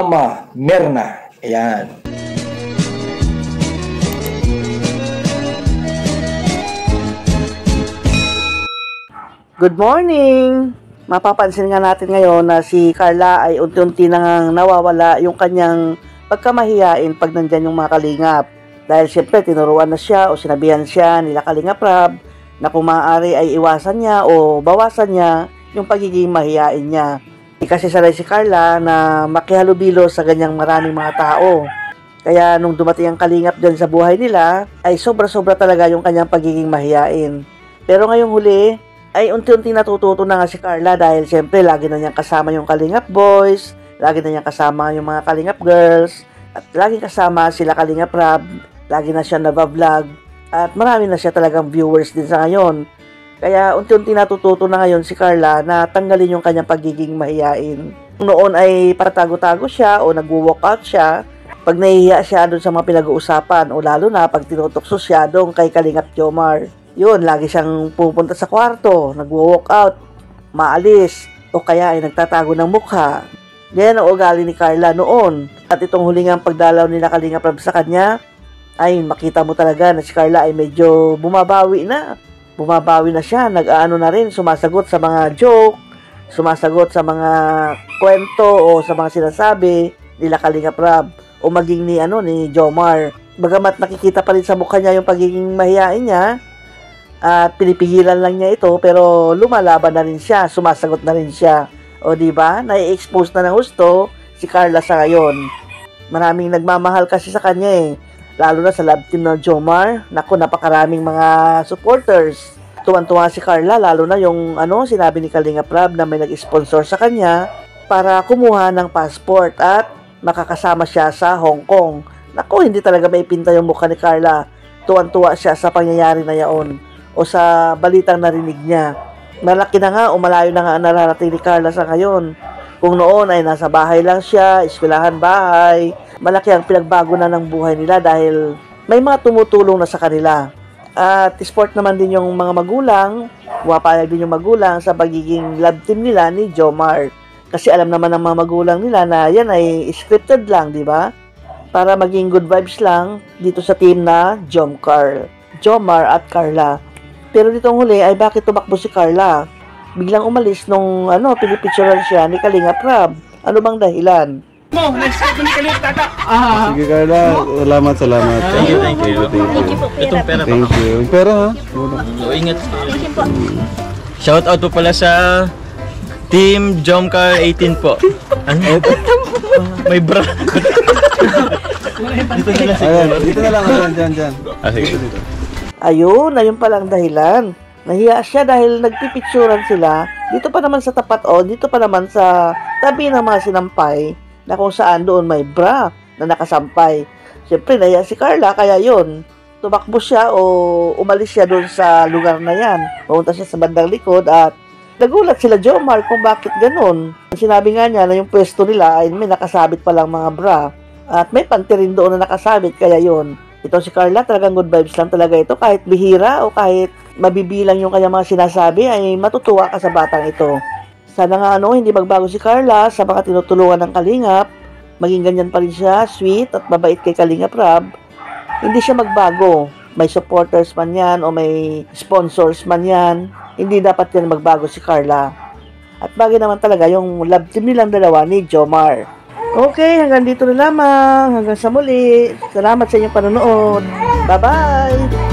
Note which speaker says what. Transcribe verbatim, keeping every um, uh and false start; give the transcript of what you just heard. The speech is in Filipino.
Speaker 1: Mama Merna. Ayan.
Speaker 2: Good morning! Mapapansin nga natin ngayon na si Carla ay unti-unti nang nawawala yung kanyang pagkamahiyain pag nandyan yung mga kalingap. Dahil siyempre tinuruan na siya o sinabihan siya nila Kalingap Rab na kung maaari ay iwasan niya o bawasan niya yung pagiging mahiyain niya. Kasi sanay si Carla na makihalubilo sa ganyang maraming mga tao. Kaya nung dumating ang kalingap dyan sa buhay nila, ay sobra-sobra talaga yung kanyang pagiging mahiyain. Pero ngayong huli, ay unti-unti natututo na nga si Carla dahil siyempre lagi na niyang kasama yung Kalingap Boys, lagi na niyang kasama yung mga Kalingap Girls, at lagi kasama sila Kalingap Rab, lagi na siya nabavlog, at marami na siya talagang viewers din sa ngayon. Kaya unti-unti natututo na ngayon si Carla na tanggalin yung kanyang pagiging mahiyain. Noon ay paratago-tago siya o nag-walkout siya pag nahihiya siya doon sa mga pinag-uusapan o lalo na pag tinutokso siya doon kay Kalingap Jomar. Yun, lagi siyang pupunta sa kwarto, nag-walk out, maalis, o kaya ay nagtatago ng mukha. Yan ang ugali ni Carla noon. At itong hulingang pagdalaw nila Kalingap Rab sa kanya, ay makita mo talaga na si Carla ay medyo bumabawi na. Bumabawi na siya, nag-aano na rin, sumasagot sa mga joke, sumasagot sa mga kwento o sa mga sinasabi nila Kalingap Rab o maging ni, ano, ni Jomar. Bagamat nakikita pa rin sa mukha niya yung pagiging mahiyain niya, at pinipigilan lang niya ito, pero lumalaban na rin siya, sumasagot na rin siya. O diba, nai-expose na ng gusto si Carla sa ngayon. Maraming nagmamahal kasi sa kanya eh, lalo na sa love team ng Jomar. Naku, napakaraming mga supporters. Tuwan-tuwa si Carla, lalo na yung ano, sinabi ni Kalingap Rab na may nag-sponsor sa kanya para kumuha ng passport at makakasama siya sa Hong Kong. Naku, hindi talaga maipinta yung mukha ni Carla. Tuwan-tuwa siya sa pangyayari na yaon o sa balitang narinig niya. Malaki na nga o malayo na nga ang nararating ni Carla sa ngayon. Kung noon ay nasa bahay lang siya, eskwelahan bahay, malaki ang pinagbago na ng buhay nila dahil may mga tumutulong na sa kanila. At sport naman din yung mga magulang, wapayag din yung magulang sa pagiging love team nila ni Jomar. Kasi alam naman ng mga magulang nila na yan ay scripted lang, di ba? Para maging good vibes lang dito sa team na Jomcar, Jomar at Carla. Pero ditong huli ay bakit tumakbo si Carla? Biglang umalis nung ano, pinipicturean siya ni Kalingap Rab. Ano bang dahilan?
Speaker 3: Mo, next time ni Kalingap Tata.
Speaker 4: Ah. Sige Carla, salamat, salamat.
Speaker 3: Thank you, thank you. Thank you po. Itong pera pa.
Speaker 4: Thank you. Pera ha?
Speaker 3: O, ingat. Thank you po. Shout out po pala sa Team Jomcar eighteen po. Ano? May bra.
Speaker 4: Dito na lang. Ayan, dito na lang. Ayan, dyan, dyan.
Speaker 3: Ah, sige.
Speaker 2: Ayun, ayun palang dahilan. Nahiya siya dahil nagpipicturan sila. Dito pa naman sa tapat o, dito pa naman sa tabi ng mga sinampay na kung saan doon may bra na nakasampay. Siyempre, nahiya si Carla, kaya yun. Tumakbo siya o umalis siya doon sa lugar na yan. Pumunta siya sa bandang likod at nagulat sila Jomar kung bakit ganun. Sinabi nga niya na yung pwesto nila ay may nakasabit palang mga bra. At may panty rin doon na nakasabit, kaya yun. Ito si Carla, talagang good vibes lang talaga ito. Kahit bihira o kahit mabibilang yung kanyang mga sinasabi, ay matutuwa ka sa batang ito. Sana nga ano, hindi magbago si Carla sa mga tinutulungan ng Kalingap. Maging ganyan pa rin siya, sweet at mabait kay Kalingap Rab. Hindi siya magbago. May supporters man yan o may sponsors man yan. Hindi dapat yan magbago si Carla. At bagay naman talaga yung love team nilang dalawa ni Jomar. Okay, hanggang dito na lamang. Hanggang sa muli. Salamat sa inyong panonood. Bye-bye!